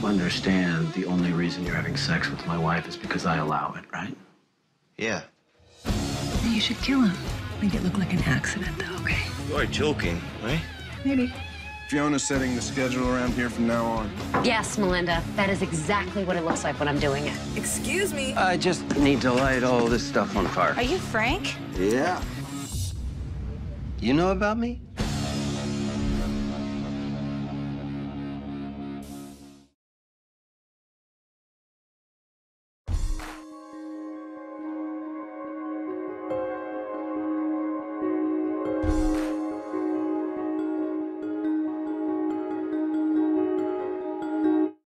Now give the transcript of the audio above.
You understand the only reason you're having sex with my wife is because I allow it, right? Yeah. You should kill him. Make it look like an accident, though, okay? You're joking, right? Maybe. Fiona's setting the schedule around here from now on. Yes, Melinda. That is exactly what it looks like when I'm doing it. Excuse me. I just need to light all this stuff on fire. Are you Frank? Yeah. You know about me?